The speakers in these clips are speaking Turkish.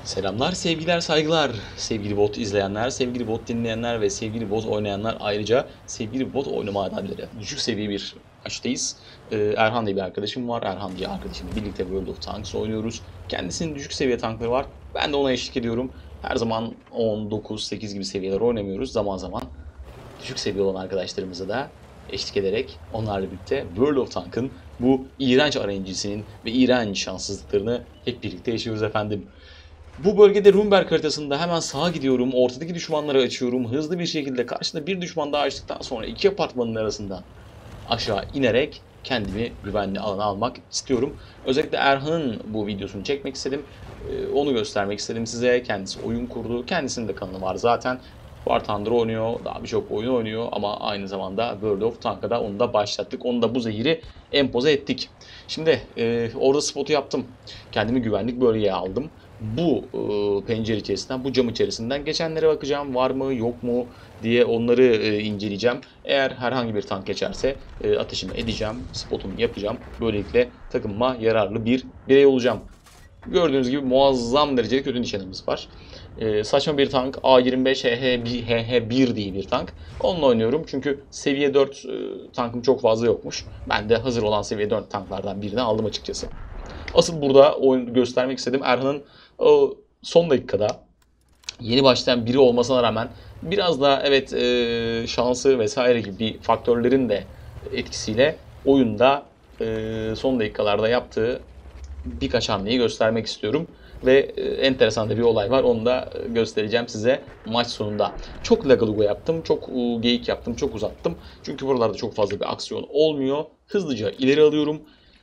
Selamlar, sevgiler, saygılar. Sevgili bot izleyenler, sevgili bot dinleyenler ve sevgili bot oynayanlar, ayrıca sevgili bot oynama adamları. Düşük seviye bir maçtayız. Erhan diye bir arkadaşım var. Erhan diye arkadaşımla birlikte World of Tanks oynuyoruz. Kendisinin düşük seviye tankları var. Ben de ona eşlik ediyorum. Her zaman 10, 9, 8 gibi seviyeler oynamıyoruz. Zaman zaman düşük seviye olan arkadaşlarımıza da eşlik ederek onlarla birlikte World of Tank'ın bu iğrenç RNG'sinin ve iğrenç şanssızlıklarını hep birlikte yaşıyoruz efendim. Bu bölgede Rumberg haritasında hemen sağa gidiyorum, ortadaki düşmanları açıyorum. Hızlı bir şekilde karşında bir düşman daha açtıktan sonra iki apartmanın arasından aşağı inerek kendimi güvenli alana almak istiyorum. Özellikle Erhan'ın bu videosunu çekmek istedim. Onu göstermek istedim size. Kendisi oyun kurdu. Kendisinin de kanalı var zaten. War Thunder oynuyor, daha birçok oyun oynuyor ama aynı zamanda World of Tank'a da onu da başlattık. Onu da bu zehiri empoze ettik. Şimdi orada spotu yaptım. Kendimi güvenlik bölgeye aldım. Bu pencere içerisinden, bu cam içerisinden geçenlere bakacağım. Var mı, yok mu diye onları inceleyeceğim. Eğer herhangi bir tank geçerse atışımı edeceğim, spotumu yapacağım. Böylelikle takımıma yararlı bir birey olacağım. Gördüğünüz gibi muazzam derecede kötü nişanımız var. Saçma bir tank A25 HH1 diye bir tank. Onunla oynuyorum çünkü seviye 4 tankım çok fazla yokmuş. Ben de hazır olan seviye 4 tanklardan birini aldım açıkçası. Asıl burada oyun göstermek istedim. Erhan'ın o son dakikada yeni başlayan biri olmasına rağmen biraz da evet şansı vesaire gibi faktörlerin de etkisiyle oyunda son dakikalarda yaptığı birkaç hamleyi göstermek istiyorum. Ve enteresan da bir olay var. Onu da göstereceğim size maç sonunda. Çok lagaluga yaptım. Çok geyik yaptım. Çok uzattım. Çünkü buralarda çok fazla bir aksiyon olmuyor. Hızlıca ileri alıyorum.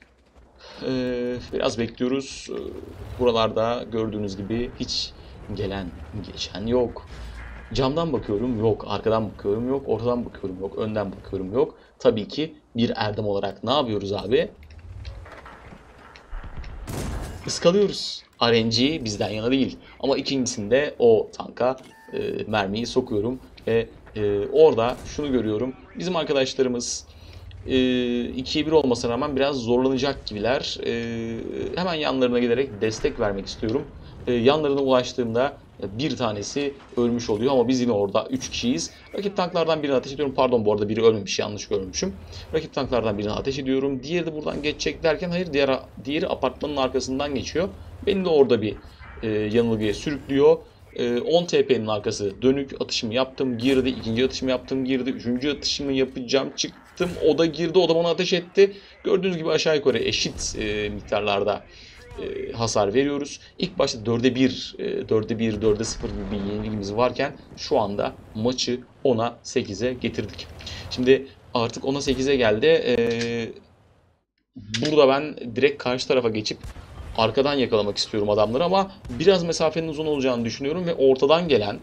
Biraz bekliyoruz. Buralarda gördüğünüz gibi hiç gelen geçen yok. Camdan bakıyorum yok. Arkadan bakıyorum yok. Ortadan bakıyorum yok. Önden bakıyorum yok. Tabii ki bir erdem olarak ne yapıyoruz abi? Iskalıyoruz. RNG bizden yana değil. Ama ikincisinde o tanka mermiyi sokuyorum ve orada şunu görüyorum. Bizim arkadaşlarımız 2'ye 1 olmasına rağmen biraz zorlanacak gibiler. Hemen yanlarına giderek destek vermek istiyorum. Yanlarına ulaştığımda bir tanesi ölmüş oluyor ama biz yine orada 3 kişiyiz. Rakip tanklardan birine ateş ediyorum. Pardon, bu arada biri ölmemiş, yanlış görmüşüm. Rakip tanklardan birine ateş ediyorum. Diğeri de buradan geçecek derken hayır, diğeri apartmanın arkasından geçiyor. Beni de orada bir yanılgıya sürüklüyor. 10 TP'nin arkası dönük, atışımı yaptım, girdi, ikinci atışımı yaptım, girdi, üçüncü atışımı yapacağım, çıktım, o da girdi, o da bana ateş etti. Gördüğünüz gibi aşağı yukarı eşit miktarlarda hasar veriyoruz. İlk başta 4'e 1, 4'e 1, 4'e 0 gibi bir yenilgimiz varken şu anda maçı 10'a 8'e getirdik. Şimdi artık 10'a 8'e geldi. Burada ben direkt karşı tarafa geçip arkadan yakalamak istiyorum adamları ama biraz mesafenin uzun olacağını düşünüyorum ve ortadan gelen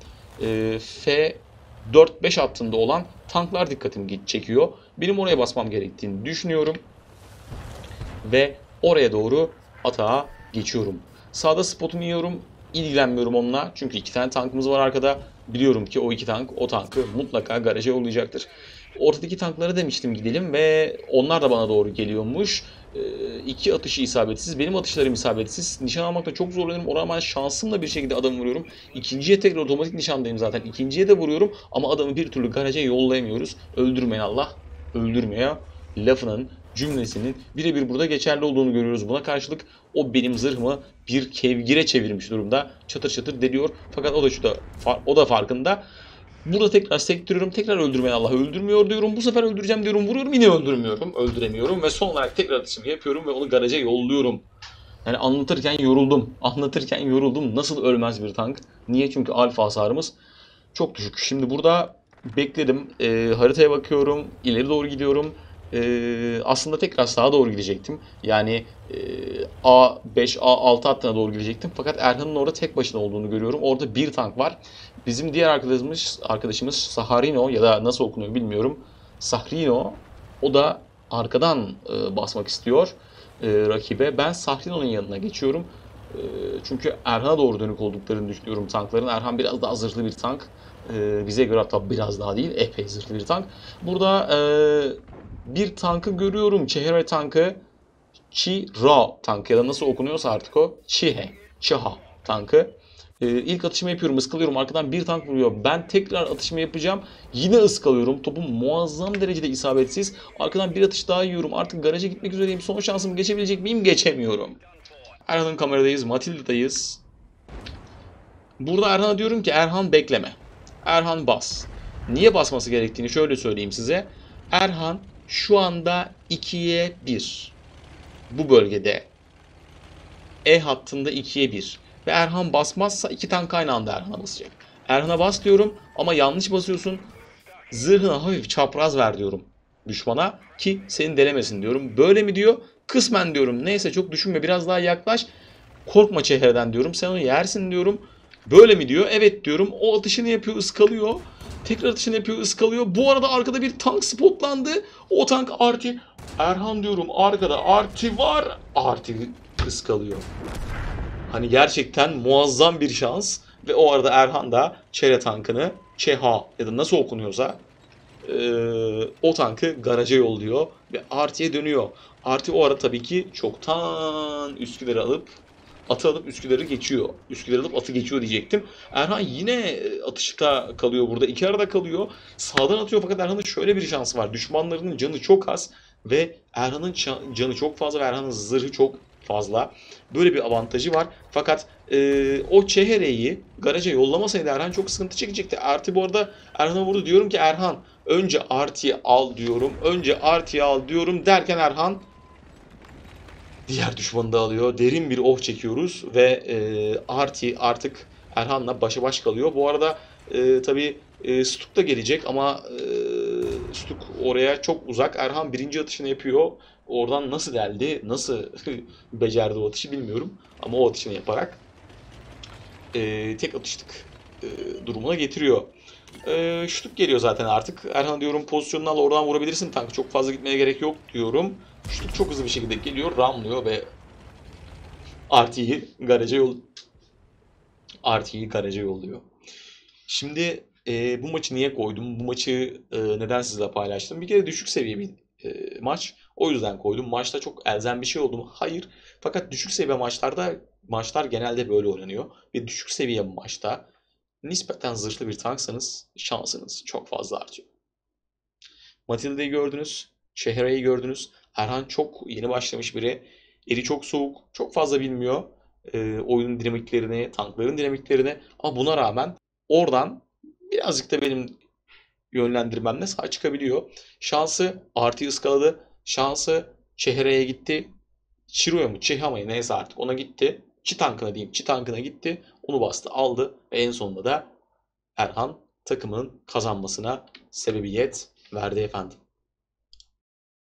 F4-5 hattında olan tanklar dikkatimi çekiyor. Benim oraya basmam gerektiğini düşünüyorum ve oraya doğru atağa geçiyorum. Sağda spotumu yiyorum. İlgilenmiyorum onunla. Çünkü iki tane tankımız var arkada. Biliyorum ki o iki tank o tankı mutlaka garaja yollayacaktır. Ortadaki tanklara demiştim gidelim ve onlar da bana doğru geliyormuş. İki atışı isabetsiz. Benim atışlarım isabetsiz. Nişan almakta çok zorlanıyorum. Oraya ben şansımla bir şekilde adamı vuruyorum. İkinciye tekrar otomatik nişandayım zaten. İkinciye de vuruyorum ama adamı bir türlü garaja yollayamıyoruz. Öldürmeyin Allah. Öldürmeye lafının, cümlesinin birebir burada geçerli olduğunu görüyoruz. Buna karşılık o benim zırhımı bir kevgire çevirmiş durumda. Çatır çatır deliyor. Fakat o da farkında. Burada tekrar sektiriyorum. Tekrar öldürmeyen Allah öldürmüyor diyorum. Bu sefer öldüreceğim diyorum. Vuruyorum, yine öldürmüyorum. Öldüremiyorum ve son olarak tekrar atışımı yapıyorum ve onu garaja yolluyorum. Yani anlatırken yoruldum. Anlatırken yoruldum. Nasıl ölmez bir tank? Niye? Çünkü alfa hasarımız çok düşük. Şimdi burada bekledim. Haritaya bakıyorum. İleri doğru gidiyorum. Aslında tekrar sağa doğru gidecektim. Yani A5, A6 hattına doğru gidecektim. Fakat Erhan'ın orada tek başına olduğunu görüyorum. Orada bir tank var. Bizim diğer arkadaşımız Saharino ya da nasıl okunuyor bilmiyorum. Sahrino. O da arkadan basmak istiyor rakibe. Ben Sahrino'nun yanına geçiyorum. Çünkü Erhan'a doğru dönük olduklarını düşünüyorum tankların. Erhan biraz daha zırhlı bir tank. Bize göre hatta biraz daha değil, epey zırhlı bir tank. Burada bir tankı görüyorum. Çehre tankı. Chira tankı ya da nasıl okunuyorsa artık o. Chiha tankı. İlk atışımı yapıyorum, ıskalıyorum. Arkadan bir tank vuruyor. Ben tekrar atışımı yapacağım. Yine ıskalıyorum. Topum muazzam derecede isabetsiz. Arkadan bir atış daha yiyorum. Artık garaja gitmek üzereyim. Son şansımı geçebilecek miyim? Geçemiyorum. Erhan'ın kameradayız. Matilda'dayız. Burada Erhan'a diyorum ki Erhan bekleme. Erhan bas. Niye basması gerektiğini şöyle söyleyeyim size. Erhan şu anda 2'ye 1. Bu bölgede. E hattında 2'ye 1. Ve Erhan basmazsa 2 tank aynı anda Erhan'a basacak. Erhan'a bas diyorum ama yanlış basıyorsun. Zırhına hafif çapraz ver diyorum düşmana ki seni delemesin diyorum. Böyle mi diyor? Kısmen diyorum. Neyse çok düşünme, biraz daha yaklaş. Korkma çehreden diyorum. Sen onu yersin diyorum. Böyle mi diyor? Evet diyorum. O atışını yapıyor, ıskalıyor. Tekrar atışını yapıyor, ıskalıyor. Bu arada arkada bir tank spotlandı. O tank Arti. Erhan diyorum arkada Arti var. Arti ıskalıyor. Hani gerçekten muazzam bir şans. Ve o arada Erhan da Çere tankını, Çeha ya da nasıl okunuyorsa o tankı garaja yolluyor. Ve Arti'ye dönüyor. Arti o arada tabii ki çoktan Üsküdar'ı alıp atı alıp Üsküdar'ı geçiyor. Üsküdar'ı alıp atı geçiyor diyecektim. Erhan yine atışta kalıyor burada. İki arada kalıyor. Sağdan atıyor fakat Erhan'ın şöyle bir şansı var. Düşmanlarının canı çok az ve Erhan'ın canı çok fazla ve Erhan'ın zırhı çok fazla. Böyle bir avantajı var. Fakat o Çehre'yi garaja yollamasaydı Erhan çok sıkıntı çekecekti. Arti bu arada Erhan'a vurdu. Diyorum ki Erhan önce Arti'yi al diyorum. Önce Arti'yi al diyorum derken Erhan diğer düşmanı da alıyor. Derin bir oh çekiyoruz ve Arti artık Erhan'la başa baş kalıyor. Bu arada tabii Stuk da gelecek ama Stuk oraya çok uzak. Erhan birinci atışını yapıyor. Oradan nasıl geldi, nasıl becerdi o atışı bilmiyorum. Ama o atışını yaparak tek atışlık durumuna getiriyor. Stuk geliyor zaten artık. Erhan diyorum pozisyonunu al, oradan vurabilirsin tank. Çok fazla gitmeye gerek yok diyorum. Stuk çok hızlı bir şekilde geliyor, ramlıyor ve Arti'yi garaja yolluyor. Şimdi bu maçı niye koydum? Bu maçı neden sizle paylaştım? Bir kere düşük seviye bir maç. O yüzden koydum. Maçta çok elzem bir şey oldu mu? Hayır. Fakat düşük seviye maçlar genelde böyle oynanıyor. Ve düşük seviye maçta nispeten zırhlı bir tanksanız şansınız çok fazla artıyor. Matilda'yı gördünüz. Şehre'yi gördünüz. Erhan çok yeni başlamış biri. Eli çok soğuk. Çok fazla bilmiyor. Oyunun dinamiklerini, tankların dinamiklerini. Ama buna rağmen oradan birazcık da benim yönlendirmemle sağ çıkabiliyor. Şansı Art'ı ıskaladı. Şansı Çehre'ye gitti. Çiro'ya mı? Çeha mı? Neyse artık ona gitti. Çi tankına diyeyim. Çi tankına gitti. Onu bastı, aldı. Ve en sonunda da Erhan takımın kazanmasına sebebiyet verdi efendim.